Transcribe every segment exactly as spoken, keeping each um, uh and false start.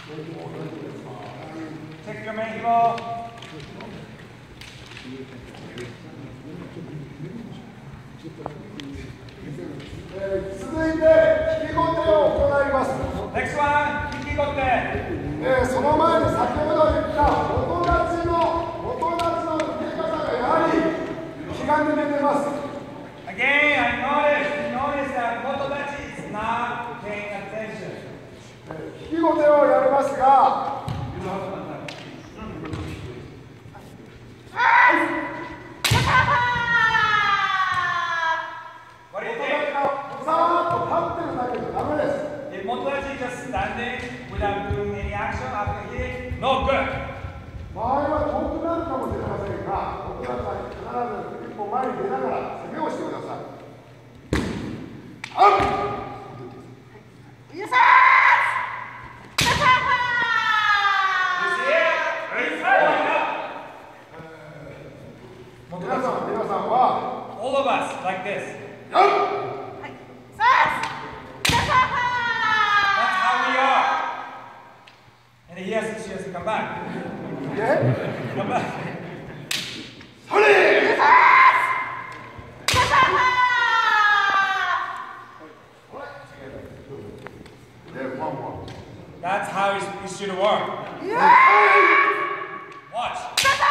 チェックメインを続いて引きごてを行います。 Next one 引きごて、 えー、その前に先ほど言った元立ちの元立ちの受け方がやはり気が抜けてます。 Again, I noticed, noticed that Motodachi is not paying attention. 引きごてをやりますが、 What do you 元 think? 立ちがさーっと立ってるだけじゃダメです。 If Motodachi is just standing without doing any action after hitting, no good. 場合は遠くなるかもしれませんが、元立ちは必ず一歩前に出ながら攻めをしてください。アウト。皆さん、皆さんは All of us like this. アウト。 That's how we are. And he has to, she has to come back. で、 Come back. それ。 That's how it, it should work. Watch.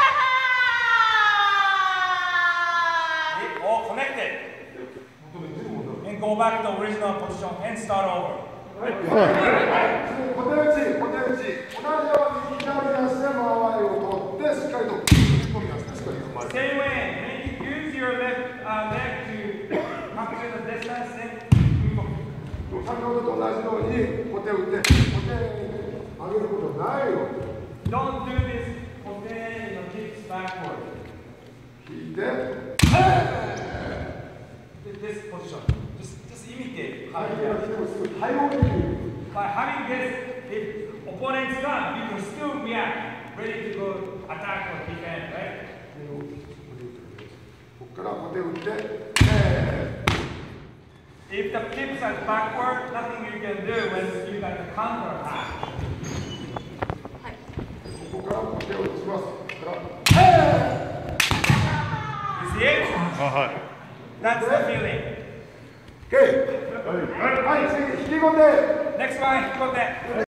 It all connected. And go back to the original position and start over. 小手打ち、小手打ち、同じように左足で周りを取って、しっかりと踏み込みますね。しっかり踏まれる。 Same way, make you use your left uh, leg to capture the distance and 先ほどと同じように小手打って、小手上げることないよ。 don't do this potato, you know, kicks backward. 引いて、 This position. Just, just imitate. 相手が来てもすぐ対応できる。 By having this, if opponent's done, you can still react, ready to go attack or defend, right? ここから小手打って、 If the kicks are backward, nothing you can do when you got the counter attack. ここから小手を打ちます。 You see it? That's the feeling. OK。はい、次、引きごて。 Next one, 引きごて。